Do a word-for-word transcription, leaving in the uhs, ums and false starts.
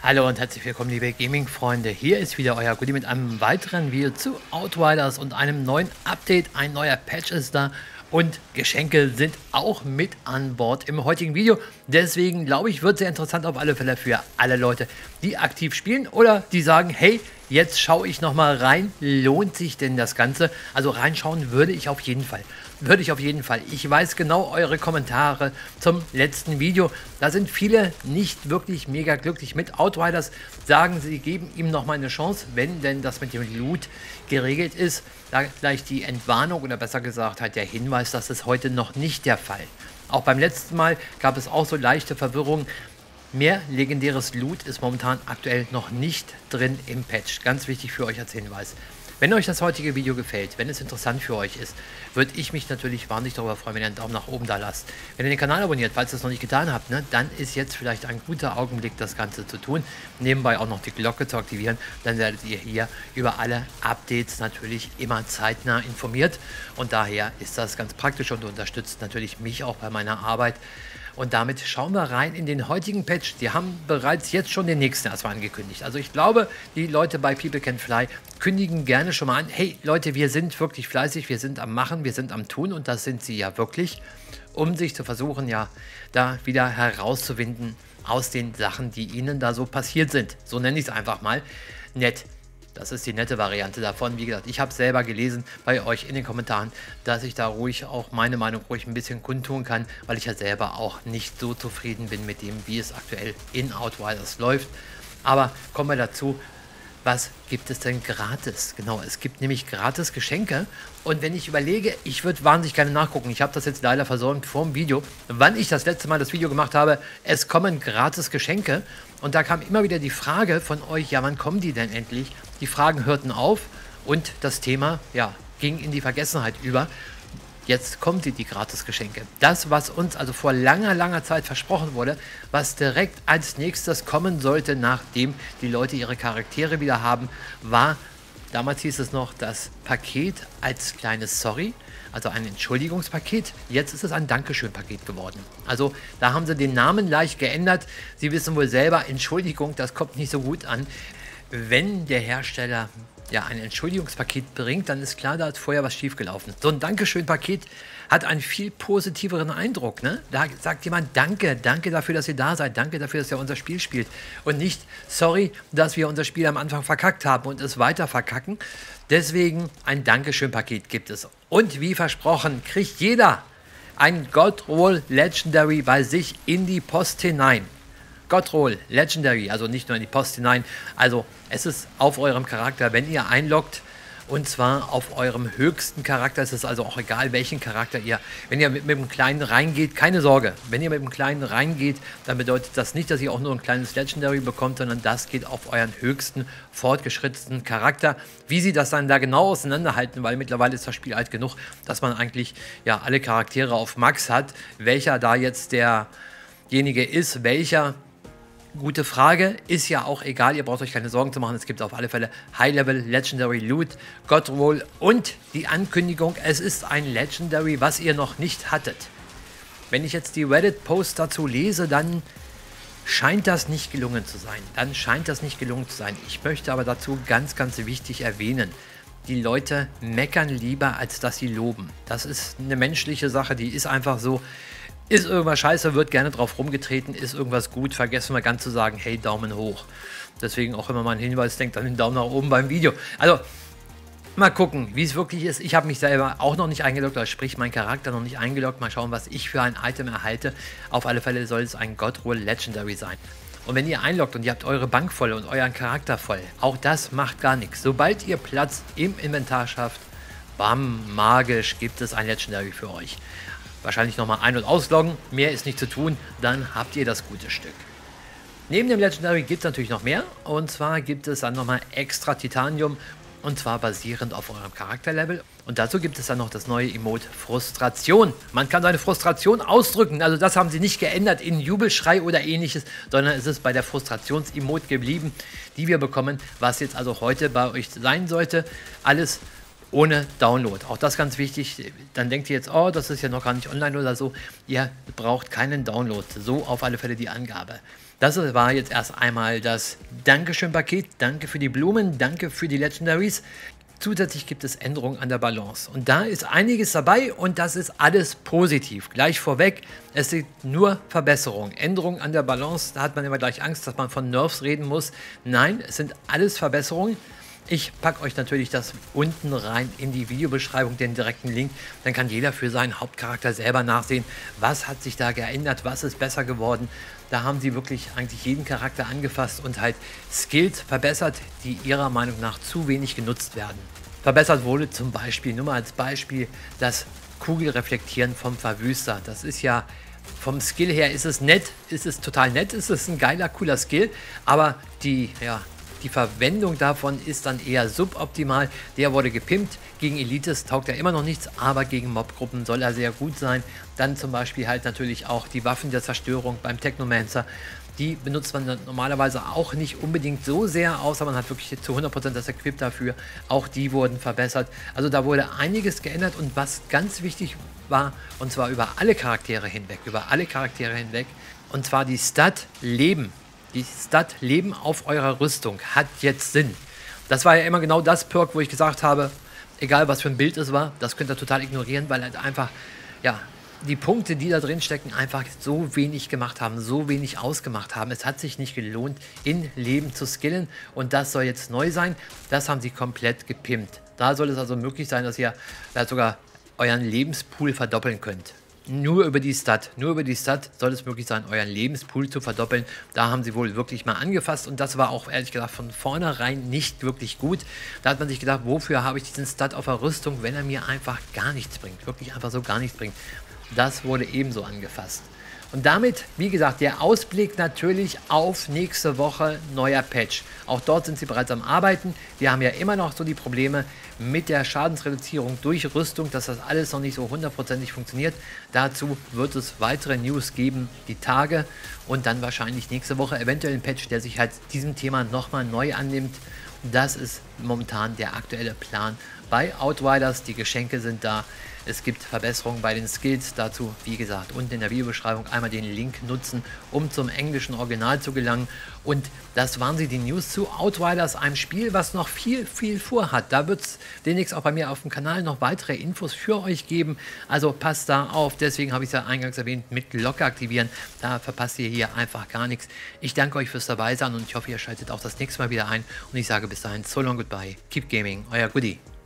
Hallo und herzlich willkommen, liebe Gaming-Freunde. Hier ist wieder euer Goodie mit einem weiteren Video zu Outriders und einem neuen Update. Ein neuer Patch ist da und Geschenke sind auch mit an Bord im heutigen Video. Deswegen glaube ich, wird sehr interessant auf alle Fälle für alle Leute, die aktiv spielen oder die sagen, hey, jetzt schaue ich noch mal rein. Lohnt sich denn das Ganze? Also reinschauen würde ich auf jeden Fall. Würde ich auf jeden Fall. Ich weiß genau eure Kommentare zum letzten Video. Da sind viele nicht wirklich mega glücklich mit Outriders. Sagen, sie geben ihm noch mal eine Chance, wenn denn das mit dem Loot geregelt ist. Da gleich die Entwarnung oder besser gesagt halt der Hinweis, dass es heute noch nicht der Fall. Auch beim letzten Mal gab es auch so leichte Verwirrung. Mehr legendäres Loot ist momentan aktuell noch nicht drin im Patch. Ganz wichtig für euch als Hinweis. Wenn euch das heutige Video gefällt, wenn es interessant für euch ist, würde ich mich natürlich wahnsinnig darüber freuen, wenn ihr einen Daumen nach oben da lasst. Wenn ihr den Kanal abonniert, falls ihr es noch nicht getan habt, ne, dann ist jetzt vielleicht ein guter Augenblick, das Ganze zu tun. Nebenbei auch noch die Glocke zu aktivieren, dann werdet ihr hier über alle Updates natürlich immer zeitnah informiert. Und daher ist das ganz praktisch und unterstützt natürlich mich auch bei meiner Arbeit. Und damit schauen wir rein in den heutigen Patch. Die haben bereits jetzt schon den nächsten erstmal angekündigt. Also ich glaube, die Leute bei People Can Fly kündigen gerne schon mal an, hey Leute, wir sind wirklich fleißig, wir sind am Machen, wir sind am Tun und das sind sie ja wirklich, um sich zu versuchen, ja, da wieder herauszuwinden aus den Sachen, die ihnen da so passiert sind. So nenne ich es einfach mal. Nett. Das ist die nette Variante davon. Wie gesagt, ich habe selber gelesen bei euch in den Kommentaren, dass ich da ruhig auch meine Meinung ruhig ein bisschen kundtun kann, weil ich ja selber auch nicht so zufrieden bin mit dem, wie es aktuell in Outriders läuft. Aber kommen wir dazu, was gibt es denn gratis? Genau, es gibt nämlich gratis Geschenke. Und wenn ich überlege, ich würde wahnsinnig gerne nachgucken. Ich habe das jetzt leider versäumt vor dem Video. Wann ich das letzte Mal das Video gemacht habe, es kommen gratis Geschenke. Und da kam immer wieder die Frage von euch, ja, wann kommen die denn endlich? Die Fragen hörten auf und das Thema, ja, ging in die Vergessenheit über. Jetzt kommen die, die Gratis-Geschenke. Das, was uns also vor langer, langer Zeit versprochen wurde, was direkt als nächstes kommen sollte, nachdem die Leute ihre Charaktere wieder haben, war, damals hieß es noch, das Paket als kleines Sorry, also ein Entschuldigungspaket. Jetzt ist es ein Dankeschön-Paket geworden. Also da haben sie den Namen leicht geändert. Sie wissen wohl selber, Entschuldigung, das kommt nicht so gut an. Wenn der Hersteller ja ein Entschuldigungspaket bringt, dann ist klar, da ist vorher was schiefgelaufen. So ein Dankeschön-Paket hat einen viel positiveren Eindruck. Ne? Da sagt jemand Danke, danke dafür, dass ihr da seid, danke dafür, dass ihr unser Spiel spielt. Und nicht, sorry, dass wir unser Spiel am Anfang verkackt haben und es weiter verkacken. Deswegen ein Dankeschön-Paket gibt es. Und wie versprochen, kriegt jeder ein Godroll Legendary bei sich in die Post hinein. Godroll Legendary, also nicht nur in die Post hinein, also es ist auf eurem Charakter, wenn ihr einloggt, und zwar auf eurem höchsten Charakter. Es ist also auch egal, welchen Charakter ihr, wenn ihr mit, mit dem Kleinen reingeht, keine Sorge, wenn ihr mit dem Kleinen reingeht, dann bedeutet das nicht, dass ihr auch nur ein kleines Legendary bekommt, sondern das geht auf euren höchsten, fortgeschrittenen Charakter. Wie sie das dann da genau auseinanderhalten, weil mittlerweile ist das Spiel alt genug, dass man eigentlich ja alle Charaktere auf Max hat. Welcher da jetzt derjenige ist, welcher, gute Frage, ist ja auch egal, ihr braucht euch keine Sorgen zu machen, es gibt auf alle Fälle High-Level Legendary Loot, Godroll und die Ankündigung, es ist ein Legendary, was ihr noch nicht hattet. Wenn ich jetzt die Reddit-Post dazu lese, dann scheint das nicht gelungen zu sein. Dann scheint das nicht gelungen zu sein. Ich möchte aber dazu ganz, ganz wichtig erwähnen, die Leute meckern lieber, als dass sie loben. Das ist eine menschliche Sache, die ist einfach so. Ist irgendwas scheiße, wird gerne drauf rumgetreten, ist irgendwas gut, vergessen wir ganz zu sagen, hey, Daumen hoch. Deswegen auch immer mal ein Hinweis, denkt an den Daumen nach oben beim Video. Also, mal gucken, wie es wirklich ist. Ich habe mich selber auch noch nicht eingeloggt, also sprich, mein Charakter noch nicht eingeloggt. Mal schauen, was ich für ein Item erhalte. Auf alle Fälle soll es ein Godroll Legendary sein. Und wenn ihr einloggt und ihr habt eure Bank voll und euren Charakter voll, auch das macht gar nichts. Sobald ihr Platz im Inventar schafft, bam, magisch gibt es ein Legendary für euch. Wahrscheinlich nochmal ein- und ausloggen, mehr ist nicht zu tun, dann habt ihr das gute Stück. Neben dem Legendary gibt es natürlich noch mehr, und zwar gibt es dann nochmal extra Titanium, und zwar basierend auf eurem Charakterlevel. Und dazu gibt es dann noch das neue Emote Frustration. Man kann seine Frustration ausdrücken, also das haben sie nicht geändert in Jubelschrei oder ähnliches, sondern es ist bei der Frustrations-Emote geblieben, die wir bekommen, was jetzt also heute bei euch sein sollte. Alles ohne Download. Auch das ganz wichtig. Dann denkt ihr jetzt, oh, das ist ja noch gar nicht online oder so. Ihr braucht keinen Download. So auf alle Fälle die Angabe. Das war jetzt erst einmal das Dankeschön-Paket. Danke für die Blumen, danke für die Legendaries. Zusätzlich gibt es Änderungen an der Balance. Und da ist einiges dabei und das ist alles positiv. Gleich vorweg, es sind nur Verbesserungen. Änderungen an der Balance, da hat man immer gleich Angst, dass man von Nerfs reden muss. Nein, es sind alles Verbesserungen. Ich packe euch natürlich das unten rein in die Videobeschreibung, den direkten Link. Dann kann jeder für seinen Hauptcharakter selber nachsehen, was hat sich da geändert, was ist besser geworden. Da haben sie wirklich eigentlich jeden Charakter angefasst und halt Skills verbessert, die ihrer Meinung nach zu wenig genutzt werden. Verbessert wurde zum Beispiel, nur mal als Beispiel, das Kugelreflektieren vom Verwüster. Das ist ja vom Skill her ist es nett, ist es total nett, ist es ein geiler, cooler Skill, aber die, ja, die Verwendung davon ist dann eher suboptimal. Der wurde gepimpt. Gegen Elites taugt er immer noch nichts, aber gegen Mobgruppen soll er sehr gut sein. Dann zum Beispiel halt natürlich auch die Waffen der Zerstörung beim Technomancer. Die benutzt man dann normalerweise auch nicht unbedingt so sehr, außer man hat wirklich zu hundert Prozent das Equip dafür. Auch die wurden verbessert. Also da wurde einiges geändert und was ganz wichtig war, und zwar über alle Charaktere hinweg, über alle Charaktere hinweg, und zwar die Stat Leben. Die Stat Leben auf eurer Rüstung hat jetzt Sinn. Das war ja immer genau das Perk, wo ich gesagt habe, egal was für ein Bild es war, das könnt ihr total ignorieren, weil halt einfach, ja, die Punkte, die da drin stecken, einfach so wenig gemacht haben, so wenig ausgemacht haben. Es hat sich nicht gelohnt, in Leben zu skillen und das soll jetzt neu sein. Das haben sie komplett gepimpt. Da soll es also möglich sein, dass ihr da sogar euren Lebenspool verdoppeln könnt. Nur über die Stat, nur über die Stat soll es möglich sein, euren Lebenspool zu verdoppeln. Da haben sie wohl wirklich mal angefasst und das war auch ehrlich gesagt von vornherein nicht wirklich gut. Da hat man sich gedacht, wofür habe ich diesen Stat auf der Rüstung, wenn er mir einfach gar nichts bringt, wirklich einfach so gar nichts bringt. Das wurde ebenso angefasst. Und damit, wie gesagt, der Ausblick natürlich auf nächste Woche, neuer Patch. Auch dort sind sie bereits am Arbeiten. Wir haben ja immer noch so die Probleme mit der Schadensreduzierung durch Rüstung, dass das alles noch nicht so hundertprozentig funktioniert. Dazu wird es weitere News geben, die Tage und dann wahrscheinlich nächste Woche eventuell ein Patch, der sich halt diesem Thema nochmal neu annimmt. Das ist momentan der aktuelle Plan bei Outriders. Die Geschenke sind da. Es gibt Verbesserungen bei den Skills. Dazu, wie gesagt, unten in der Videobeschreibung einmal den Link nutzen, um zum englischen Original zu gelangen. Und das waren sie, die News zu Outriders, einem Spiel, was noch viel, viel vorhat. Da wird es demnächst auch bei mir auf dem Kanal noch weitere Infos für euch geben. Also passt da auf. Deswegen habe ich es ja eingangs erwähnt, mit Glocke aktivieren. Da verpasst ihr hier einfach gar nichts. Ich danke euch fürs Dabeisein und ich hoffe, ihr schaltet auch das nächste Mal wieder ein. Und ich sage bis dahin, so long goodbye. Keep gaming, euer Goodie.